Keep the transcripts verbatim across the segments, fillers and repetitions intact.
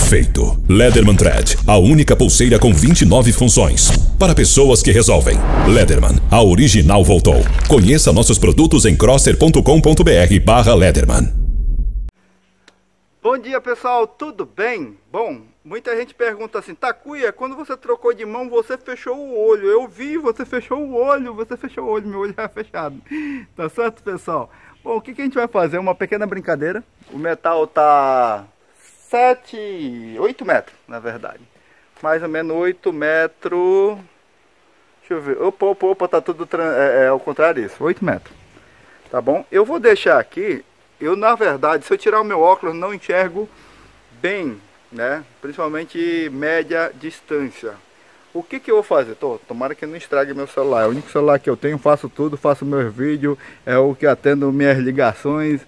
Feito. Leatherman Thread, a única pulseira com vinte e nove funções. Para pessoas que resolvem. Leatherman, a original voltou. Conheça nossos produtos em crosser ponto com ponto br barra Leatherman. Bom dia, pessoal, tudo bem? Bom, muita gente pergunta assim: Takuya, quando você trocou de mão, você fechou o olho. Eu vi, você fechou o olho, você fechou o olho, meu olho é fechado. Tá certo, pessoal? Bom, o que, que a gente vai fazer? Uma pequena brincadeira. O metal tá sete, oito metros, na verdade. Mais ou menos oito metros. Deixa eu ver. Opa, opa, opa, tá tudo é, é ao contrário disso. oito metros. Tá bom? Eu vou deixar aqui. Eu, na verdade, se eu tirar o meu óculos, não enxergo bem, né? Principalmente média distância. O que que eu vou fazer? Tô, tomara que não estrague meu celular. É o único celular que eu tenho, faço tudo, faço meus vídeos, é o que atendo minhas ligações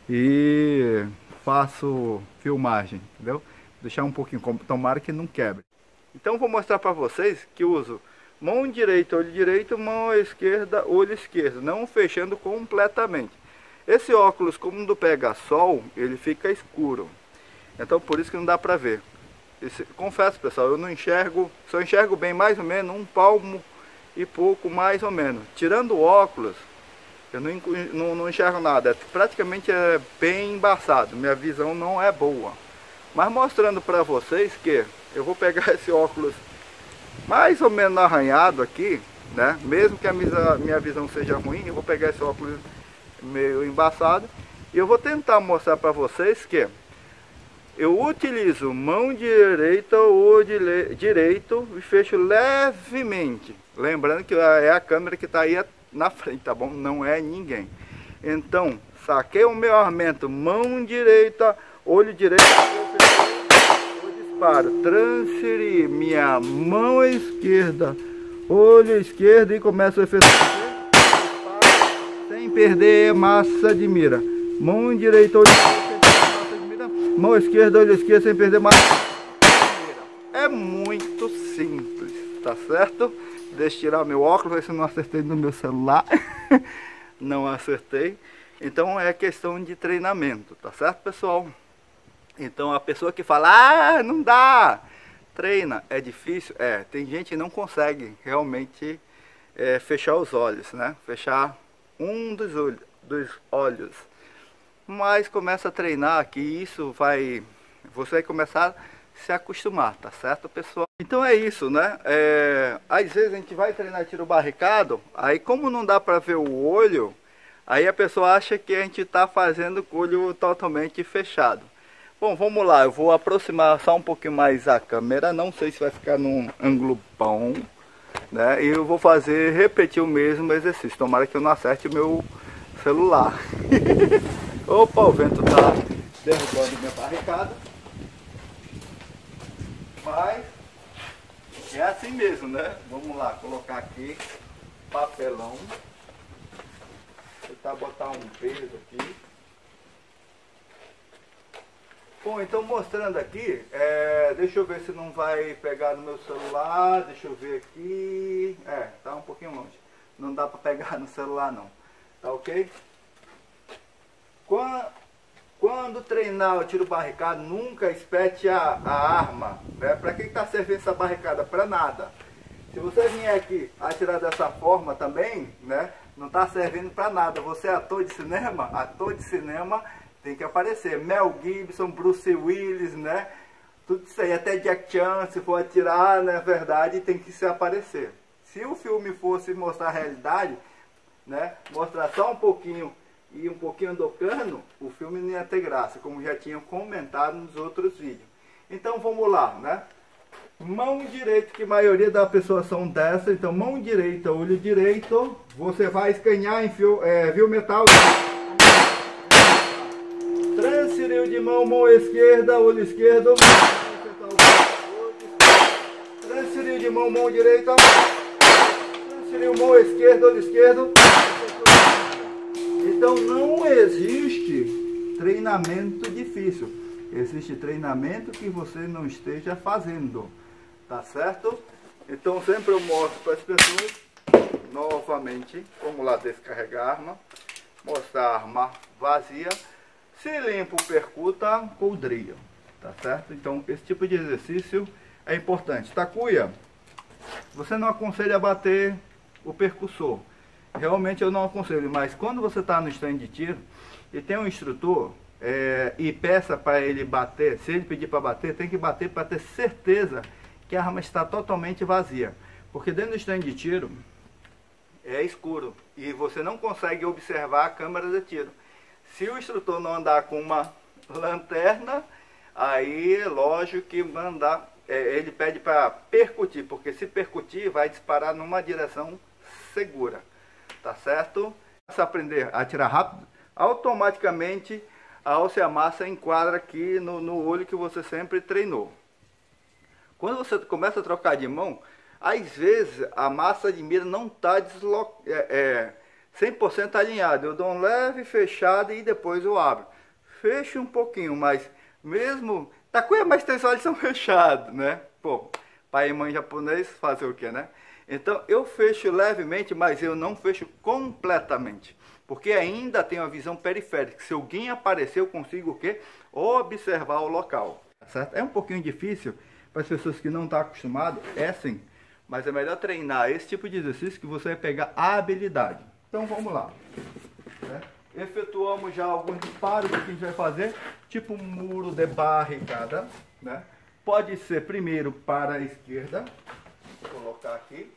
e faço filmagem, entendeu? Vou deixar um pouquinho, tomara que não quebre. Então vou mostrar para vocês que uso mão direita, olho direito, mão esquerda, olho esquerdo, não fechando completamente. Esse óculos, como do pega sol, ele fica escuro. Então por isso que não dá pra ver. Esse, confesso, pessoal, eu não enxergo, só enxergo bem mais ou menos um palmo e pouco mais ou menos. Tirando o óculos, eu não, não, não enxergo nada. É, praticamente é bem embaçado, minha visão não é boa. Mas mostrando pra vocês que eu vou pegar esse óculos mais ou menos arranhado aqui, né? Mesmo que a minha, minha visão seja ruim, eu vou pegar esse óculos meio embaçado e eu vou tentar mostrar para vocês que eu utilizo mão direita ou direito e fecho levemente, lembrando que é a câmera que está aí na frente, tá bom? Não é ninguém. Então saquei o meu armamento, mão direita, olho direito, eu disparo, transferi minha mão esquerda, olho esquerdo e começo a efetuar sem perder massa de mira. Mão direita, olho esquerdo, sem perder massa de mira. Mão esquerda, olho esquerdo, sem perder massa de mira. É muito simples, tá certo? Deixa eu tirar meu óculos, ver se eu não acertei no meu celular. Não acertei. Então é questão de treinamento, tá certo, pessoal? Então a pessoa que fala, ah, não dá, treina, é difícil. É, tem gente que não consegue realmente é, fechar os olhos, né? Fechar um dos olhos, dos olhos, mas começa a treinar que isso vai, você vai começar a se acostumar, tá certo, pessoal? Então é isso, né? É, às vezes a gente vai treinar tiro barricado, aí como não dá para ver o olho, aí a pessoa acha que a gente tá fazendo com o olho totalmente fechado. Bom, vamos lá, eu vou aproximar só um pouquinho mais a câmera, não sei se vai ficar num ângulo bom, né? E eu vou fazer, repetir o mesmo exercício. Tomara que eu não acerte o meu celular. Opa, o vento tá derrubando minha barricada. Mas é assim mesmo, né? Vamos lá, colocar aqui papelão. Vou tentar botar um peso aqui. Bom, então mostrando aqui, é, deixa eu ver se não vai pegar no meu celular, deixa eu ver aqui, é, tá um pouquinho longe, não dá para pegar no celular não, tá ok? Quando, quando treinar o tiro barricado, nunca espete a, a arma, né? Para que está servindo essa barricada? Para nada. Se você vier aqui atirar dessa forma também, né, não está servindo para nada. Você é ator de cinema, ator de cinema, tem que aparecer. Mel Gibson, Bruce Willis, né? Tudo isso aí, até Jack Chan, se for atirar, na verdade, tem que se aparecer. Se o filme fosse mostrar a realidade, né? Mostrar só um pouquinho e um pouquinho do cano, o filme não ia ter graça, como já tinham comentado nos outros vídeos. Então vamos lá, né? Mão direita, que a maioria das pessoas são dessa, então mão direita, olho direito, você vai escanear em fio, é, viu metal. Transferiu de mão, mão esquerda, olho esquerdo. Transferiu de mão, mão direita. Transferiu mão esquerda, olho esquerdo. Então não existe treinamento difícil. Existe treinamento que você não esteja fazendo. Tá certo? Então sempre eu mostro para as pessoas novamente. Vamos lá descarregar a arma. Mostrar a arma vazia. Se limpo, percuta com o drill. tá certo? Então esse tipo de exercício é importante. Takuya, você não aconselha a bater o percussor. Realmente eu não aconselho, mas quando você está no stand de tiro e tem um instrutor é, e peça para ele bater, se ele pedir para bater, tem que bater para ter certeza que a arma está totalmente vazia. Porque dentro do stand de tiro é escuro e você não consegue observar a câmera de tiro. Se o instrutor não andar com uma lanterna, aí é lógico que mandar, é, ele pede para percutir, porque se percutir vai disparar numa direção segura, tá certo? Se aprender a atirar rápido, automaticamente a alça massa enquadra aqui no, no olho que você sempre treinou. Quando você começa a trocar de mão, às vezes a massa de mira não está é, é, cem por cento alinhada. Eu dou um leve fechado e depois eu abro. Fecho um pouquinho, mas mesmo... Takuya, mas tem olhos são fechados, né? Pô, pai e mãe japonês fazer o que, né? Então eu fecho levemente, mas eu não fecho completamente. Porque ainda tenho a visão periférica. Se alguém aparecer, eu consigo o quê? Observar o local. Certo? É um pouquinho difícil para as pessoas que não estão acostumadas, é sim. Mas é melhor treinar esse tipo de exercício que você vai pegar a habilidade. Então vamos lá. Né? Efetuamos já alguns disparos que a gente vai fazer, tipo um muro de barricada. Né? Pode ser primeiro para a esquerda. Vou colocar aqui.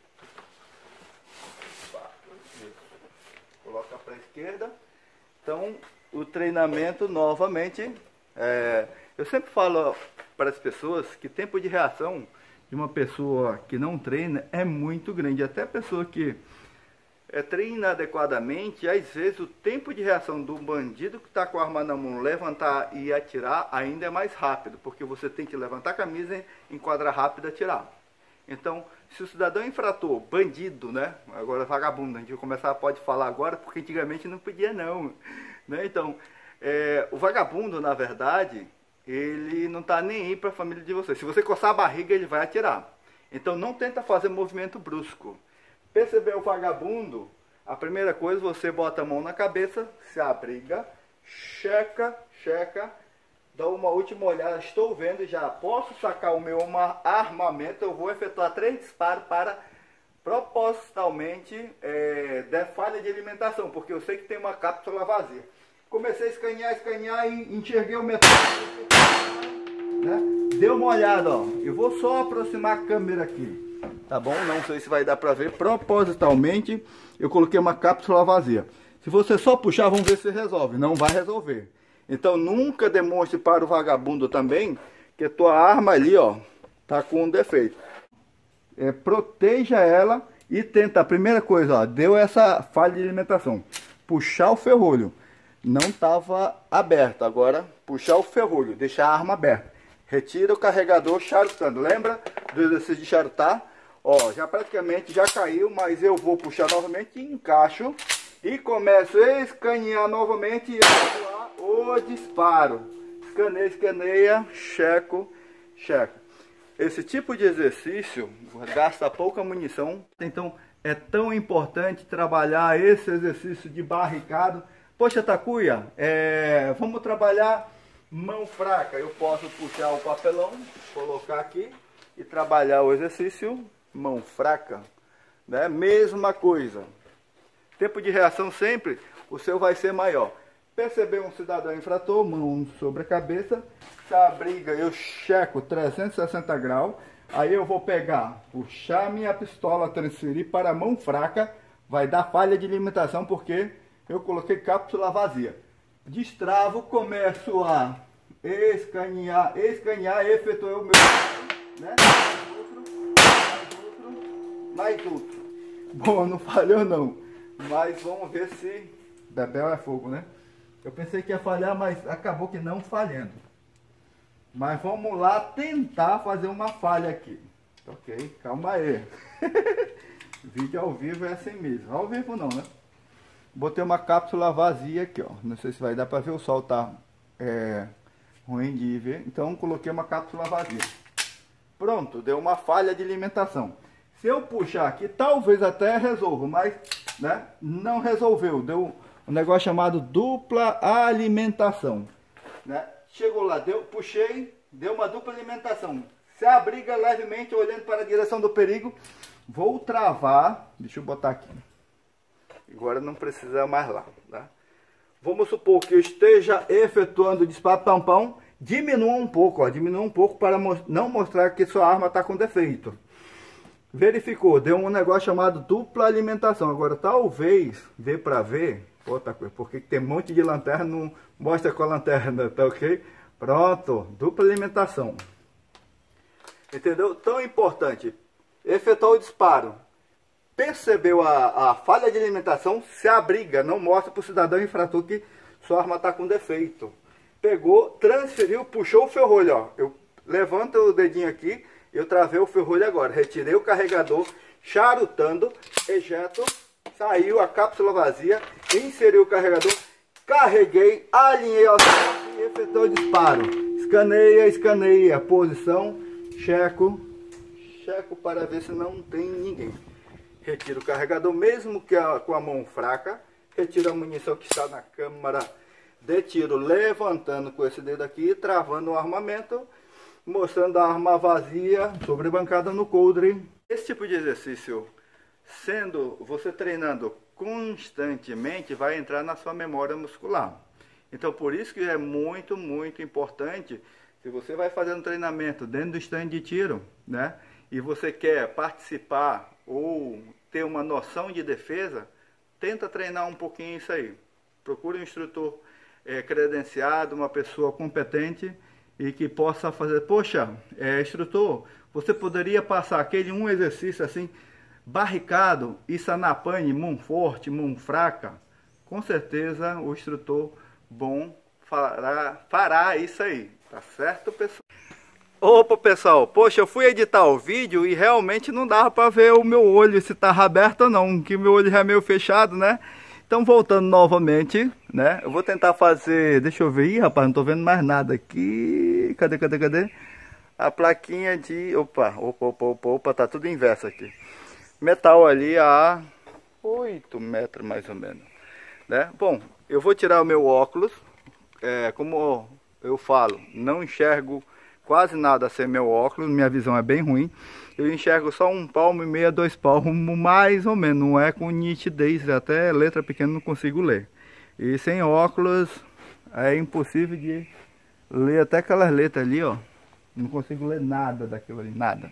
Coloca para a esquerda. Então o treinamento novamente, é, eu sempre falo para as pessoas que o tempo de reação de uma pessoa que não treina é muito grande. Até a pessoa que é, treina adequadamente, às vezes o tempo de reação do bandido que está com a arma na mão, levantar e atirar, ainda é mais rápido, porque você tem que levantar a camisa, enquadrar rápido e atirar. Então, se o cidadão infrator, bandido, né? Agora vagabundo, a gente vai começar, pode falar agora, porque antigamente não podia não. Né? Então, é, o vagabundo, na verdade, ele não está nem aí para a família de vocês. Se você coçar a barriga, ele vai atirar. Então não tenta fazer movimento brusco. Percebeu o vagabundo? A primeira coisa, você bota a mão na cabeça, se abriga, checa, checa, dá uma última olhada, estou vendo já, posso sacar o meu armamento, eu vou efetuar três disparos para propositalmente é, dar falha de alimentação, porque eu sei que tem uma cápsula vazia. Comecei a escanear, escanear e enxerguei o metal. Né? Deu uma olhada, ó. Eu vou só aproximar a câmera aqui. Tá bom? Não sei se vai dar pra ver. Propositalmente, eu coloquei uma cápsula vazia. Se você só puxar, vamos ver se resolve. Não vai resolver. Então, nunca demonstre para o vagabundo também que a tua arma ali, ó, tá com um defeito. É, proteja ela e tenta. A primeira coisa, ó, deu essa falha de alimentação. Puxar o ferrolho. Não estava aberto. Agora, puxar o ferrolho, deixar a arma aberta. Retira o carregador charutando. Lembra do exercício de charutar? Ó, já praticamente já caiu, mas eu vou puxar novamente, encaixo e começo a escanear novamente e efetuar o disparo. Escaneia, escaneia, checo, checo. Esse tipo de exercício gasta pouca munição. Então, é tão importante trabalhar esse exercício de barricado. Poxa, Takuya, é, vamos trabalhar mão fraca. Eu posso puxar o papelão, colocar aqui e trabalhar o exercício mão fraca. Né? Mesma coisa. Tempo de reação sempre, o seu vai ser maior. Percebeu um cidadão infrator, mão sobre a cabeça, se abriga, eu checo trezentos e sessenta graus. Aí eu vou pegar, puxar minha pistola, transferir para a mão fraca. Vai dar falha de alimentação porque eu coloquei cápsula vazia. Destravo, começo a escanear, escanear, efetuei o meu, né? Mais outro, mais outro. Bom, não falhou não, mas vamos ver se Bebel é fogo, né? Eu pensei que ia falhar, mas acabou que não falhando. Mas vamos lá tentar fazer uma falha aqui. Ok, calma aí. Vídeo ao vivo é assim mesmo. Ao vivo não, né? Botei uma cápsula vazia aqui, ó. Não sei se vai dar para ver, o sol tá é, ruim de ver. Então coloquei uma cápsula vazia. Pronto, deu uma falha de alimentação. Se eu puxar aqui, talvez até resolva, mas né, não resolveu. Deu um negócio chamado dupla alimentação. Né? chegou lá, deu, puxei, deu uma dupla alimentação. Se abriga levemente, olhando para a direção do perigo. Vou travar, deixa eu botar aqui. Agora não precisa mais lá, tá? Vamos supor que eu esteja efetuando o disparo tampão. Diminua um pouco, ó, diminua um pouco para não mostrar que sua arma está com defeito. Verificou, deu um negócio chamado dupla alimentação. Agora talvez, dê para ver, outra coisa, porque tem um monte de lanterna, não mostra com a lanterna, tá ok? Pronto, dupla alimentação. Entendeu? Tão importante, efetuou o disparo, percebeu a, a falha de alimentação, se abriga, não mostra para o cidadão infrator que sua arma está com defeito. Pegou, transferiu, puxou o ferrolho, ó. Eu levanto o dedinho aqui, eu travei o ferrolho agora. Retirei o carregador, charutando, ejeto, saiu a cápsula vazia, inseri o carregador, carreguei, alinhei ao e efetuou o disparo. Escaneia, escaneia, posição, checo, checo para ver se não tem ninguém. Retiro o carregador, mesmo que a, com a mão fraca, retiro a munição que está na câmara de tiro, levantando com esse dedo aqui, travando o armamento, mostrando a arma vazia, sobrebancada no coldre. Esse tipo de exercício, sendo você treinando constantemente, vai entrar na sua memória muscular. Então por isso que é muito, muito importante, se você vai fazendo treinamento dentro do stand de tiro, né, e você quer participar ou ter uma noção de defesa, tenta treinar um pouquinho isso aí. Procure um instrutor é, credenciado, uma pessoa competente e que possa fazer, poxa, é, instrutor, você poderia passar aquele um exercício assim, barricado, Isanapane, mão forte, mão fraca? Com certeza o instrutor bom fará, fará isso aí, tá certo, pessoal? Opa, pessoal, poxa, eu fui editar o vídeo e realmente não dava para ver o meu olho, se estava aberto ou não, que meu olho já é meio fechado, né? Então, voltando novamente, né? Eu vou tentar fazer... Deixa eu ver. Ih, rapaz, não tô vendo mais nada aqui. Cadê, cadê, cadê? A plaquinha de... Opa, opa, opa, opa, opa. Tá tudo inverso aqui. Metal ali a oito metros, mais ou menos. Né? Bom, eu vou tirar o meu óculos. É, como eu falo, não enxergo quase nada sem meu óculos. Minha visão é bem ruim. Eu enxergo só um palmo e meia, dois palmos, mais ou menos, não é com nitidez, até letra pequena não consigo ler. E sem óculos é impossível de ler até aquelas letras ali, ó. Não consigo ler nada daquilo ali, nada.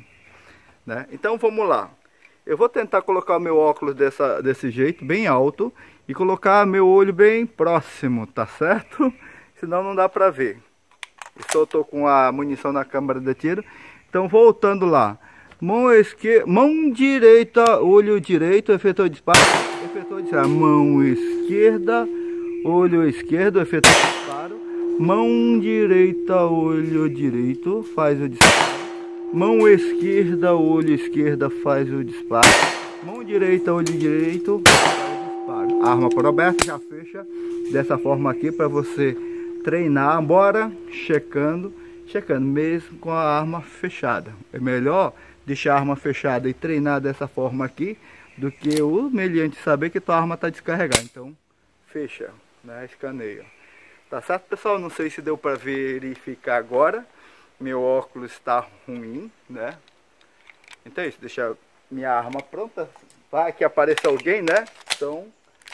Né? Então vamos lá. Eu vou tentar colocar o meu óculos dessa, desse jeito, bem alto, e colocar meu olho bem próximo, tá certo? Senão não dá pra ver. Eu só tô com a munição na câmara de tiro. Então voltando lá. Mão esquerda, mão direita, olho direito, efetuou disparo, efetuou disparo. Mão esquerda, olho esquerdo, efetuou disparo. Mão direita, olho direito, faz o disparo. Mão esquerda, olho esquerda, faz o disparo. Mão direita, olho direito, faz o disparo. Arma por aberta, já fecha dessa forma aqui para você treinar. Bora checando, checando mesmo com a arma fechada. É melhor deixar a arma fechada e treinar dessa forma aqui, do que o meliante saber que tua arma está descarregada. Então, fecha, né? Escaneia. Tá certo, pessoal? Não sei se deu para verificar agora. Meu óculos está ruim, né? Então é isso, deixar minha arma pronta. Vai que apareça alguém, né? Então,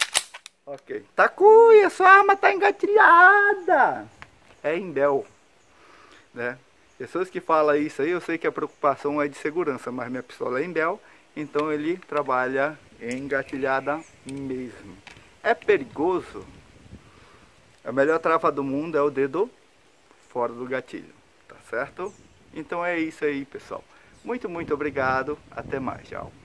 ok. Takuya, sua arma está engatilhada. É Imbel, né? Pessoas que falam isso aí, eu sei que a preocupação é de segurança, mas minha pistola é Imbel, então ele trabalha engatilhada mesmo. É perigoso. A melhor trava do mundo é o dedo fora do gatilho, tá certo? Então é isso aí, pessoal. Muito, muito obrigado. Até mais, tchau.